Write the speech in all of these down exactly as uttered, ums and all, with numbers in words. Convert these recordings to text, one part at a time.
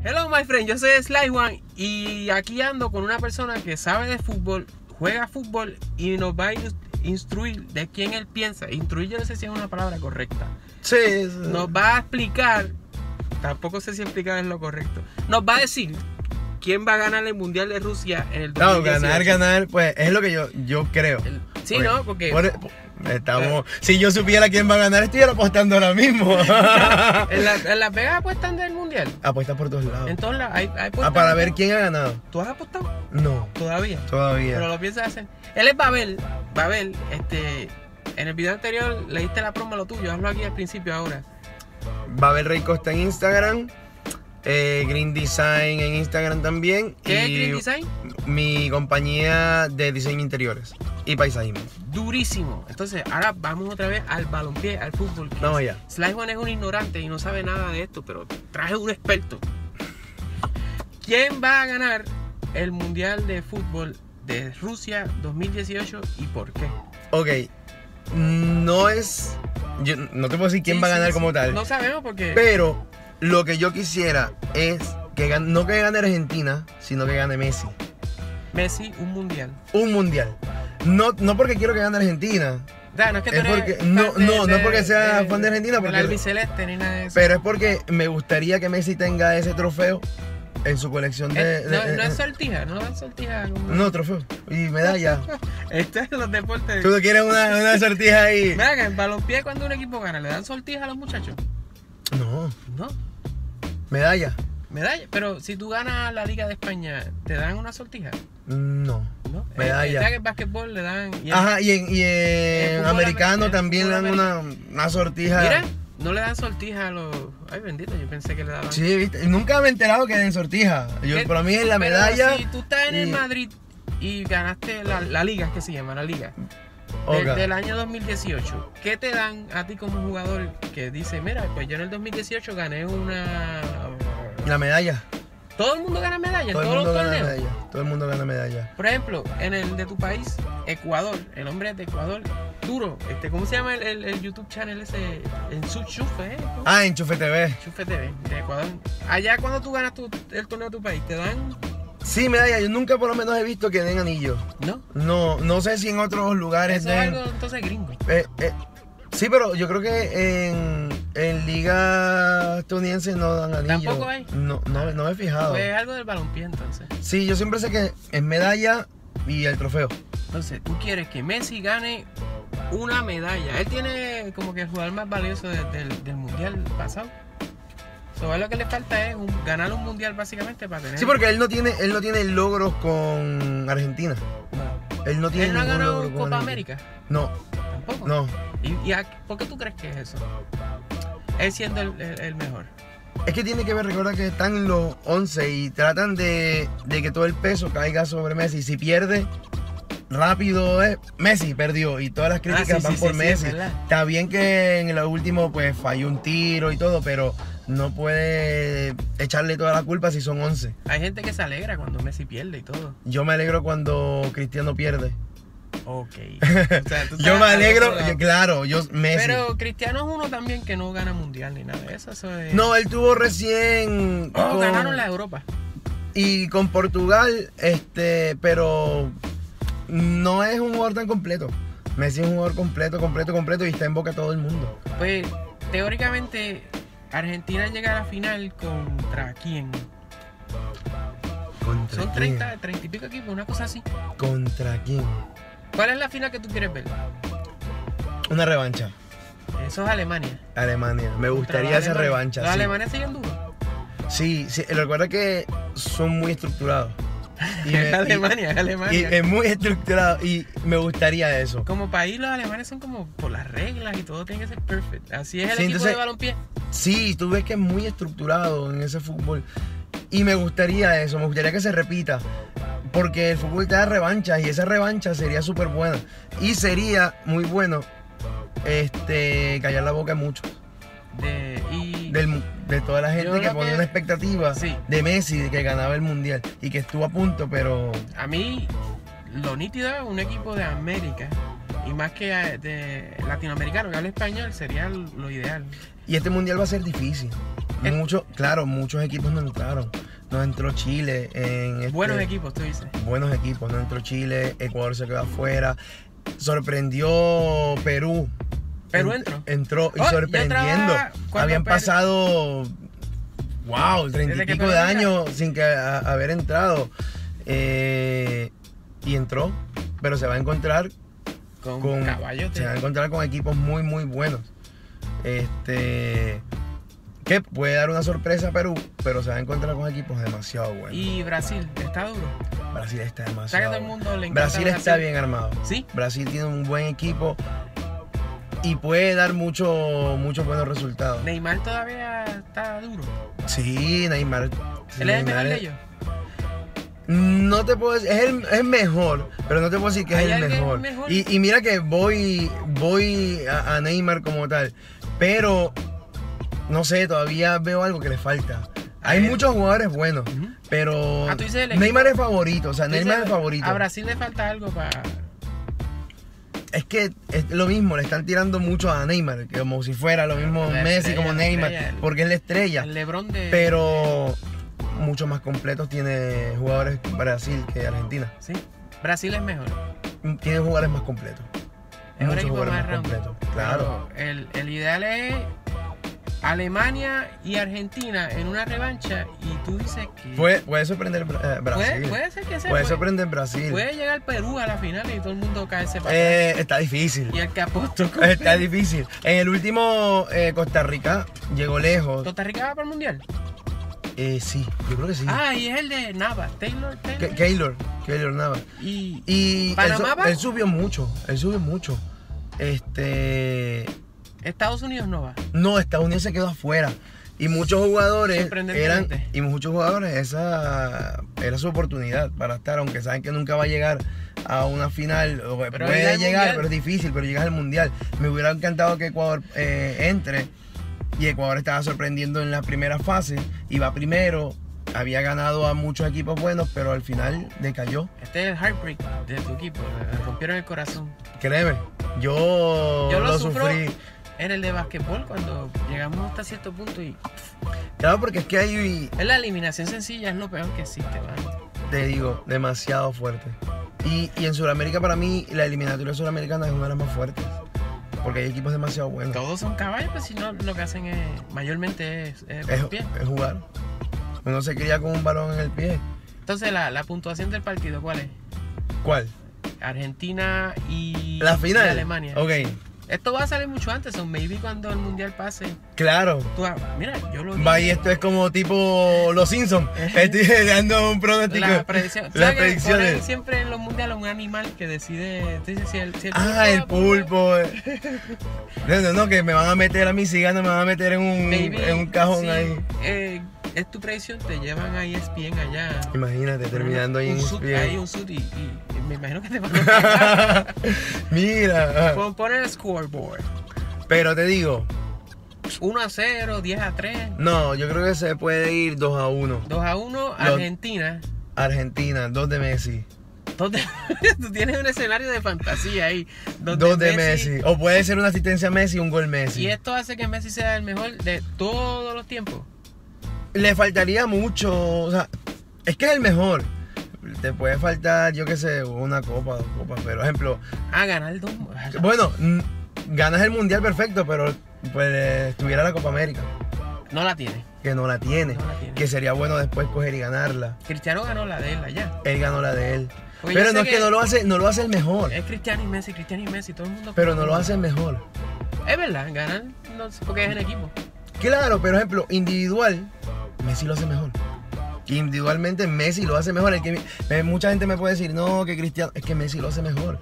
Hello my friend, yo soy Sly One y aquí ando con una persona que sabe de fútbol, juega fútbol y nos va a instruir de quién él piensa. Instruir yo no sé si es una palabra correcta. Sí, sí. Nos va a explicar, tampoco sé si explicar es lo correcto. Nos va a decir quién va a ganar el Mundial de Rusia en el dos mil dieciocho. No, ganar, ganar, pues es lo que yo, yo creo. El, sí, pues, ¿no? Porque... Por, estamos, eh, si yo supiera quién va a ganar, estuviera apostando ahora mismo. ¿En, la, ¿En Las Vegas apuestan del Mundial? Apuestas por todos lados. En todos lados. Hay, hay ah, para ver quién ha ganado. ¿Tú has apostado? No. ¿Todavía? Todavía. Pero lo piensas hacer. Él es Babel. Babel, este... En el video anterior le diste la promo a lo tuyo. Hazlo aquí al principio ahora. Babel Rey Costa en Instagram. Eh, Green Design en Instagram también. ¿Qué y es Green Design? Mi compañía de diseño interiores y paisajismo. Durísimo. Entonces, ahora vamos otra vez al balompié, al fútbol. Vamos allá. Sly One es un ignorante y no sabe nada de esto, pero traje un experto. ¿Quién va a ganar el Mundial de Fútbol de Rusia dos mil dieciocho y por qué? Ok, no es... Yo no te puedo decir quién sí, va a ganar sí, como sí. tal. No sabemos porque... Pero lo que yo quisiera es que gane, no que gane Argentina, sino que gane Messi. Messi, un mundial. Un mundial. No, no porque quiero que gane Argentina. Da, no es que tú es eres porque, fan no, de, no, de, no porque sea de, fan de Argentina. Porque Porque, el albiceleste ni nada de eso. pero es porque me gustaría que Messi tenga ese trofeo en su colección de... Es, de, no, de, no de es sortija, no dan sortija. Como... No, trofeo. Y medalla. Esto es los deportes. ¿Tú quieres una, una sortija ahí? Mira que en balompié cuando un equipo gana, ¿le dan sortija a los muchachos? No. No. Medalla. Medalla. Pero si tú ganas la Liga de España, ¿te dan una sortija? No. No. Medalla. En el básquetbol le dan... Y en, Ajá, y en, y en en americano en también le dan una, una sortija. Mira, no le dan sortija a los... Ay, bendito, yo pensé que le daban... Sí, viste. Nunca me he enterado que den sortija. Yo, para mí es la Pero medalla. si tú estás en y... el Madrid y ganaste la, la liga, que se llama la liga, okay. de, del año dos mil dieciocho, ¿qué te dan a ti como jugador que dice, mira, pues yo en el dos mil dieciocho gané una... La medalla. Todo el mundo gana medalla Todo en el todos mundo los gana torneos. medalla. Todo el mundo gana medalla. Por ejemplo, en el de tu país, Ecuador, el hombre de Ecuador, duro, este, ¿cómo se llama el, el, el YouTube channel ese? En su chufe, ¿eh? ¿Cómo? Ah, Enchufe T V. Chufe T V, de Ecuador. Allá cuando tú ganas tu, el torneo de tu país, ¿te dan? Sí, medalla. Yo nunca por lo menos he visto que den anillos. ¿No? No, no sé si en otros lugares Eso den. es algo entonces gringo. Eh, eh, sí, pero yo creo que en, en liga estadounidense no dan anillos. ¿Tampoco hay? No, no, no me he fijado. Pues es algo del balompié entonces. Sí, yo siempre sé que es medalla y el trofeo. Entonces, tú quieres que Messi gane una medalla. Él tiene como que el jugador más valioso de, del, del mundial pasado. So, a lo que le falta es un, ganar un mundial básicamente para tener... Sí, porque él no tiene, él no tiene logros con Argentina. No. Él no tiene ¿Él no ha ningún ganado logro con Copa Argentina. América? No, Tampoco. no. ¿Y, y a, por qué tú crees que es eso? Él siendo el, el, el mejor. Es que tiene que ver, recuerda que están los once y tratan de, de que todo el peso caiga sobre Messi. Si pierde, rápido es Messi perdió y todas las críticas Ah, sí, van sí, por sí, Messi. sí, es verdad. Está bien que en lo último pues falló un tiro y todo, pero no puede echarle toda la culpa si son once. Hay gente que se alegra cuando Messi pierde y todo. Yo me alegro cuando Cristiano pierde. Ok. O sea, tú Yo estás me al alegro, otro lado. yo- claro, yo Messi. Pero Cristiano es uno también que no gana mundial ni nada de eso. Eso es... No, él tuvo recién Oh, con- ganaron la Europa. y con Portugal, este, pero no es un jugador tan completo. Messi es un jugador completo, completo, completo y está en boca de todo el mundo. Pues teóricamente Argentina llega a la final contra quién? ¿Contra Son quién? treinta, treinta y pico equipos, una cosa así. ¿Contra quién? ¿Cuál es la final que tú quieres ver? Una revancha. Eso es Alemania. Alemania. Me gustaría Contra esa los alemanes. revancha. Los sí. alemanes siguen duros. Sí, sí, recuerda que son muy estructurados. Y me- Es Alemania, es y- Alemania. y es muy estructurado y me gustaría eso. Como país, los alemanes son como por las reglas y todo tiene que ser perfecto. Así es el Sí, equipo entonces- de balompié. Sí, tú ves que es muy estructurado en ese fútbol. Y me gustaría eso, me gustaría que se repita. Porque el fútbol te da revanchas y esa revancha sería súper buena. Y sería muy bueno este, callar la boca de muchos. De, y Del mu- de toda la Yo gente que lo ponía que- una expectativa Sí. de Messi, de que ganaba el mundial. Y que estuvo a punto, pero a mí lo nítido es un equipo de América. Y más que de latinoamericano que habla español sería lo ideal. y este mundial va a ser difícil. muchos, claro, muchos equipos no entraron. No entró Chile en este, Buenos equipos, tú dices. Buenos equipos, no entró Chile, Ecuador se quedó afuera. Sorprendió Perú. Perú Ent- entró. Entró y Oh, sorprendiendo. ya entraba cuando Habían Perú- pasado, wow, treinta y Desde que pico Perú de entra. años sin que a- haber entrado. Eh, y entró, pero se va a encontrar Con, con caballote. se va a encontrar con equipos muy muy buenos. Este que puede dar una sorpresa a Perú, pero se va a encontrar con equipos demasiado buenos. Y Brasil, está duro. Brasil está O sea que demasiado. todo el mundo le bueno. encanta Brasil está bien armado. ¿Sí? Brasil tiene un buen equipo y puede dar mucho, muchos buenos resultados. Neymar todavía está duro. Sí, Neymar. sí, Él es el Neymar mejor de es- ellos. No te puedo decir, es el es mejor, pero no te puedo decir que es ¿Hay el alguien mejor. mejor? Y, y mira que voy, voy a, a Neymar como tal, pero no sé, todavía veo algo que le falta. Hay ver. muchos jugadores buenos, Ujú. pero Ah, tú dices el equipo. Neymar es favorito, o sea, Tú Neymar dices, es favorito. A Brasil le falta algo para. Es que es lo mismo, le están tirando mucho a Neymar, que como si fuera lo mismo La Messi estrella, como la Neymar, estrella, el- porque es la estrella. El Lebron de. Pero mucho más completos tiene jugadores Brasil que Argentina. Sí. Brasil es mejor. Tiene jugadores más completos. Es un Muchos equipo jugadores más más round. completos. Claro. Pero el, el ideal es Alemania y Argentina en una revancha. Y tú dices que. Puede, puede sorprender eh, Brasil. puede, puede ser que sea. Puede puede, sorprender Brasil. puede llegar Perú a la final y todo el mundo caerse para Eh, está difícil. atrás. Y el que apostó con Está difícil. En el último eh, Costa Rica llegó lejos. ¿Costa Rica va para el mundial? Eh, sí, yo creo que sí. Ah, y es el de Navas, Taylor, Taylor. Ke- Keylor, Keylor Navas. Y, Y él, ¿Panamá su- va? él subió mucho, él subió mucho. Este, Estados Unidos no va. no, Estados Unidos se quedó afuera. Y muchos jugadores eran, Sorprendentemente. y muchos jugadores esa era su oportunidad para estar, aunque saben que nunca va a llegar a una final, o Pero puede llega al llegar, mundial. pero es difícil, pero llegas al mundial. Me hubiera encantado que Ecuador eh, entre, y Ecuador estaba sorprendiendo en la primera fase, iba primero, había ganado a muchos equipos buenos, pero al final decayó. Este es el heartbreak de tu equipo. Le rompieron el corazón. Créeme, yo, Yo lo, lo sufro sufrí. en el de basquetbol cuando llegamos hasta cierto punto y Claro, porque es que hay, es la eliminación sencilla, es lo peor que existe, mano. te digo, demasiado fuerte. Y, y en Sudamérica, para mí, la eliminatoria sudamericana es una de las más fuertes. Porque hay equipos demasiado buenos. Todos son caballos, pues si no lo que hacen es mayormente es, es Es, con pie. es jugar. Uno se cría con un balón en el pie. Entonces la, la puntuación del partido, ¿cuál es? ¿Cuál? Argentina y, La final. y Alemania. Ok, Esto va a salir mucho antes, o maybe cuando el mundial pase. claro. Tú, ah, mira, yo lo vi. Va, y esto es como tipo Los Simpsons. Estoy dando un pronóstico. La predicción. ¿Sabes Las que predicciones. ponen siempre en los mundiales un animal que decide. Tú dices, si el, si el Ah, el pulpo- pulpo. No, no, no, que me van a meter a mí, si gano, me van a meter en un, Maybe, en un cajón sí, ahí. eh, es tu predicción, te llevan a E S P N allá. Imagínate, terminando ahí un en suit, un ahí un suit y, y- y me imagino que te van a Mira. Pon- poner el scoreboard. Pero te digo, uno a cero, diez a tres, no, yo creo que se puede ir dos a uno. dos a uno, Lo- Argentina. Argentina, dos de Messi. Donde, tú tienes un escenario de fantasía ahí. Donde Dos de Messi. O puede ser una asistencia a Messi y un gol Messi. Y esto hace que Messi sea el mejor de todos los tiempos. Le faltaría mucho, o sea, es que es el mejor. Te puede faltar, yo qué sé, una copa, dos copas, pero ejemplo, Ah, ganar dos. bueno, mm, ganas el mundial perfecto, pero pues eh, estuviera la Copa América, No la tiene. que no la tiene, No la tiene. que sería bueno después coger y ganarla. Cristiano ganó la de él allá. Él ganó la de él. Porque yo Pero sé no es que que- no lo hace, no lo hace el mejor, Es Cristiano y Messi, Cristiano y Messi, todo el mundo. pero no lo hace el mejor. Es verdad, ganan no sé, porque es en equipo. Claro, pero ejemplo, individual, Messi lo hace mejor. Individualmente Messi lo hace mejor. El que, eh, mucha gente me puede decir, no, que Cristiano, es que Messi lo hace mejor.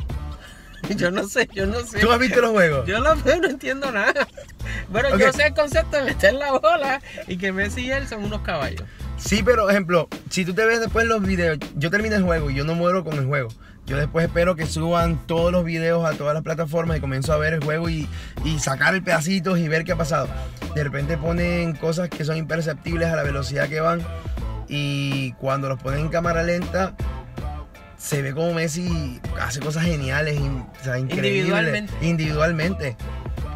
Yo no sé, yo no sé. ¿Tú has visto los juegos? Yo lo veo, no entiendo nada. Bueno, Ok. yo sé el concepto de meter la bola y que Messi y él son unos caballos. Sí, pero ejemplo, si tú te ves después los videos, yo termino el juego y yo no muero con el juego. Yo después espero que suban todos los videos a todas las plataformas y comienzo a ver el juego y, y sacar el pedacitos y ver qué ha pasado. De repente ponen cosas que son imperceptibles a la velocidad que van y cuando los ponen en cámara lenta se ve como Messi hace cosas geniales, in- o sea, increíbles. Individualmente. Individualmente.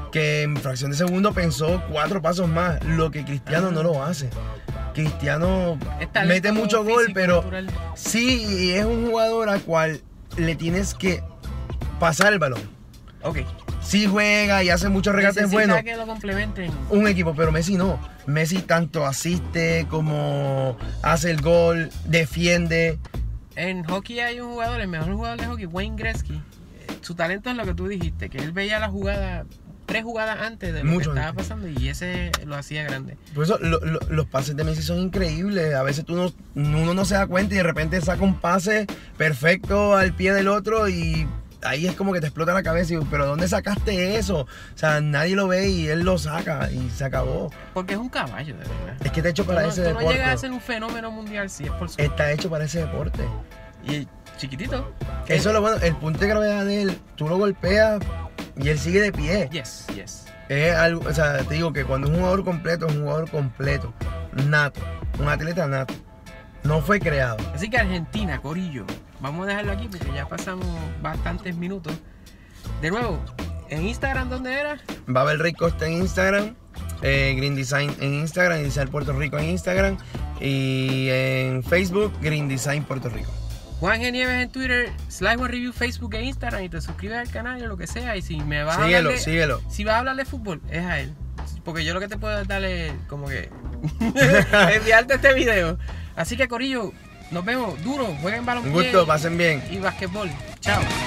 que en fracción de segundo pensó cuatro pasos más, lo que Cristiano no lo hace. Cristiano mete mucho gol, físico, pero natural. sí, es un jugador al cual le tienes que pasar el balón. Ok. Sí juega y hace muchos regates Necesita buenos. que lo complementen. Un equipo, pero Messi no. Messi tanto asiste como hace el gol, defiende. En hockey hay un jugador, el mejor jugador de hockey, Wayne Gretzky. Su talento es lo que tú dijiste, que él veía la jugada, tres jugadas antes de lo Mucho que estaba antes. pasando y ese lo hacía grande. Por eso lo- lo- los pases de Messi son increíbles. A veces tú no, uno no se da cuenta y de repente saca un pase perfecto al pie del otro y ahí es como que te explota la cabeza. Y, pero ¿dónde sacaste eso? O sea, nadie lo ve y él lo saca y se acabó. Porque es un caballo, de verdad. Es que está hecho Tú para no, ese tú no deporte. llegas a ser un fenómeno mundial si es por su... Está hecho para ese deporte. Y chiquitito. Eso es lo bueno. El punto de gravedad de él, tú lo golpeas y él sigue de pie. Yes, yes. Es algo, o sea, te digo que cuando es un jugador completo, es un jugador completo. Nato. Un atleta nato. No fue creado. Así que Argentina, Corillo. Vamos a dejarlo aquí porque ya pasamos bastantes minutos. De nuevo, en Instagram, ¿dónde era? Babel Rey Costa en Instagram, eh, Green Design en Instagram, Design Puerto Rico en Instagram y en Facebook, Green Design Puerto Rico. Juan G. Nieves en Twitter, Slide One Review, Facebook e Instagram, y te suscribes al canal o lo que sea. Y si me vas a Síguelo, hablar de, síguelo. si vas a hablar de fútbol, es a él. Porque yo lo que te puedo dar es como que enviarte este video. Así que Corillo, nos vemos duro, jueguen Un balompié gusto, pasen bien. y basquetbol. Chao.